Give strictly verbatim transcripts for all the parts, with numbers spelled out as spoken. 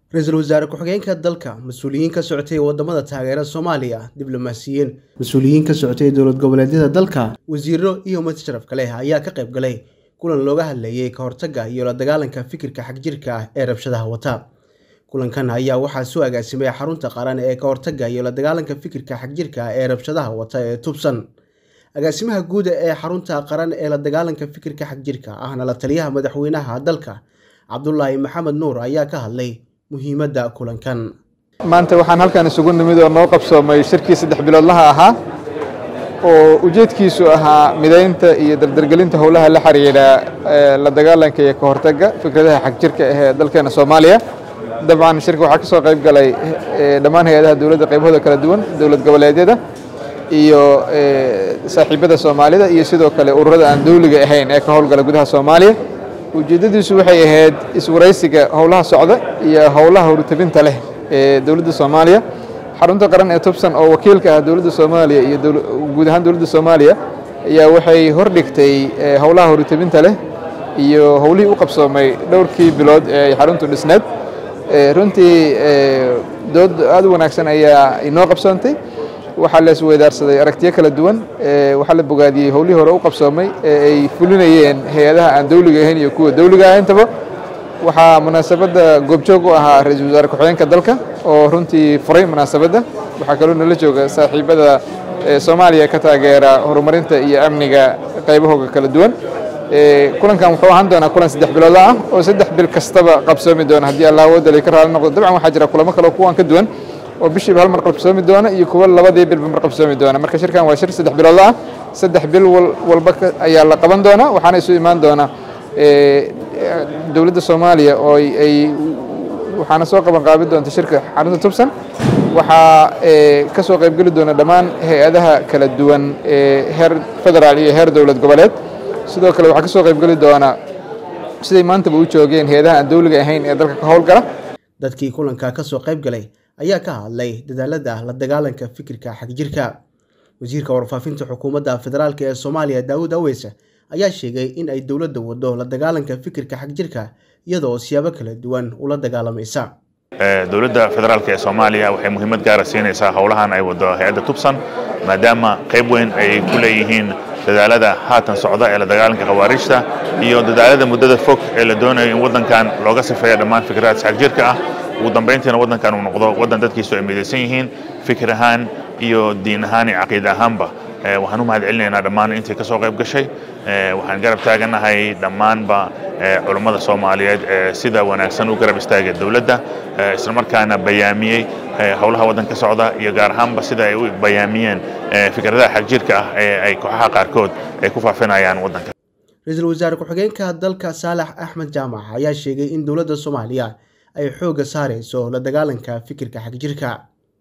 رئيس الوزراء ku-xigeenka dalka mas'uuliyiin ka socotay wadamada taageera Soomaaliya diblomaasiyiin mas'uuliyiin ka socotay dowlad goboleedyada dalka wasiiro iyo mid sharaf kale ayaa ka qayb galay kulan looga hadlayay ka hortagga iyo la dagaalanka fikirka xagjirka ah ee rabshadaha wata kulankan ayaa waxaa soo agaasimay xarunta qaran ee ka hortagga iyo la dagaalanka fikirka xagjirka ah ee rabshadaha wata ee Tubsan agaasimaha guud ee xarunta qaran ee la dagaalanka fikirka xagjirka ahna la taliyaha madaxweynaha dalka Cabdullaahi Maxamed Nuur ayaa ka hadlay muhiimadda kulankan maanta waxaan halkan isugu nimid oo noo qabsoomay shirkii saddex biloodlaha ahaa oo ujeedkiisu ahaa mideynta iyo dardargelinta howlaha la xiriira la dagaalanka iyo ka hortagga fikradaha xagjirka ee dalkeena Soomaaliya dabcan shirka waxaa ka soo qayb galay dhammaan hay'adaha dawladda qaybahooda kala duwan dawlad goboleedyada iyo saaxiibada Soomaalida iyo sidoo kale ururada aan dawliga ahayn ee ka howlgala gudaha Soomaaliya ujeedadiisu waxay ahayd iswaraysiga howlaha socda iyo howlaha horutabinta leh ee dawladda Soomaaliya xarunta qaran ee Tubsan oo wakiilka ah dawladda Soomaaliya iyo guud ahaan dawladda Soomaaliya ayaa waxay hordhigtay howlaha horutabinta leh iyo howlihii u qabsoomay dhowrkii bilood ee xaruntu dhisneed runtii dood aad u wanaagsan ayaa inoo qabsoontay waxaa la isweydaarsaday aragtiyo kala duwan waxaa la bogaadiyey howlihii hore u qabsoomay ee ay fulinayeen hay'adaha aan dawliga ahayn iyo kuwa dawliga ah intaba waxaa munaasabadda goobjoog u ahaa ra'iisul wasaare ku-xigeenka dalka oo runtii furay munaasabadda waxaa kaloo nala jooga saaxiibada Soomaaliya ka taageera horumarinta iyo amniga qaybahooda kala duwan kulankan wuxuu ahaan doonaa kulan saddex bilood ah oo saddex bil kastaba qabsoomi doona haddii Allah wadalay ka raali noqdo dabcan waxaa jira kulamo kale kuwan ka duwan oo bishiiba hal mar qabsoomi doona iyo kuwa labadii bil mar qabsoomi doona marka shirkan waa shir saddex bilood ah saddex bil walba ayaa la qaban doona waxaana isu imaan doona ee dawladda Soomaaliya oo ay waxaana soo qaban qaabi doonta shirka xarunta Tubsan waxa ka soo qayb gali doona dhammaan hay'adaha kala duwan ee heer federaal iyo heer dawlad goboleed sidoo kale waxa ka soo qayb gali doona siday maanta u joogeen hay'adaha aan dawliga ahayn ee dalka ka howlgala dadkii kulanka ka soo qayb galay ayaa ka hadlay dadaalada la dagaalanka fikirka xagjirka wasiirka warfaafinta xukuumadda federaalka ee Soomaaliya Daawud Aweys ayaa sheegay in ay dawladda wado la dagaalanka fikirka xagjirka iyadoo siyaabo kala duwan ula dagaalamaysa dawladda federaalka ee Soomaaliya waxay muhiimad gaar ah siinaysaa howlahan ay wado hay'adda Tubsan maadaama qayb weyn ay ku leeyihiin dadaalada haatan socda ee la dagaalanka khawaarijta iyo dadaalada muddada fog ee la doonayo in wadankan looga sifeeyo dhammaan fikradaha xagjirka ah ugu dambeyntiina wadankan uu noqdo wadan dadkiisu ay midaysan yihiin fikir ahaan iyo diin ahaan iyo caqiida ahaanba waxaan u mahadcelinaynaa dhammaan intii ka soo qayb gashay waxaan garab taaganahay dhammaanba culimmada Soomaaliyeed ee sida wanaagsan u garab istaagay dawladda isla markaana bayaamiyay howlaha wadanka socda iyo gaar ahaanba sida ay u bayaamiyeen fikradaha xagjirka ah ee ay kooxaha qaarkood ay ku faafinayaan wadanka ra'iisul wasaare ku-xigeenka dalka Saalax Axmed Jaamac ayaa sheegay in dawladda Soomaaliya ay xooga saarayso la dagaalanka fikirka xagjirka.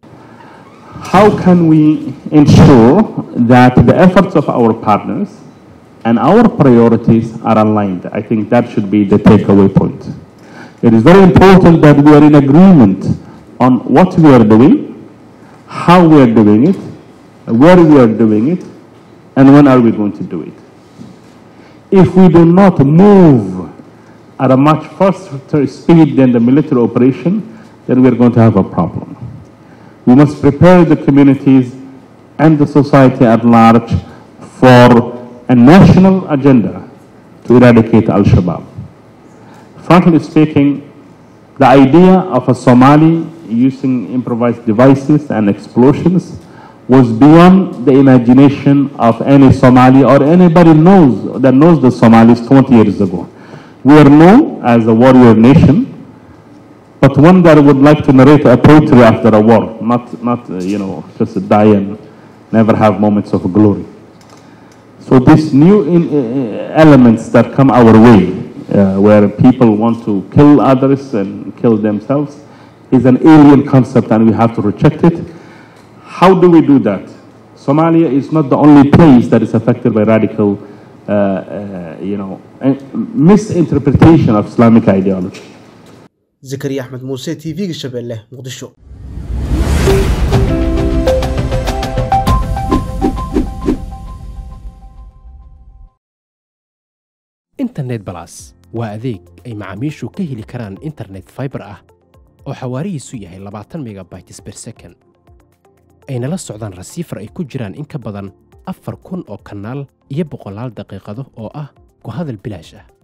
How can we ensure that the efforts of our partners and our priorities are aligned? I think that should be the takeaway point. It is very important that we are in agreement on what we are doing, how we are doing it, where we are doing it, and when are we going to do it. If we do not move at a much faster speed than the military operation, then we're going to have a problem. We must prepare the communities and the society at large for a national agenda to eradicate Al-Shabaab. Frankly speaking, the idea of a Somali using improvised devices and explosions was beyond the imagination of any Somali or anybody knows that knows the Somalis twenty years ago. We are known as a warrior nation, but one that would like to narrate a poetry after a war, not, not uh, you know, just die and never have moments of glory. So these new in, uh, elements that come our way, uh, where people want to kill others and kill themselves, is an alien concept and we have to reject it. How do we do that? Somalia is not the only place that is affected by radical Uh, uh, you know, misinterpretation of Islamic ideology. Zakariya Ahmed Muuse T V Shabeelle Muqdisho. Internet Plus waa adeeg ay macaamiishu ka heli karaan internet fiber ah oo xawaarihiisu yahay labaatan megabytes per second ayna la socdaan rasiifar ay ku jiraan in ka badan afar kun oo kanaal iyo boqolaal daqiiqado oo ah ku hadal bilaash ah.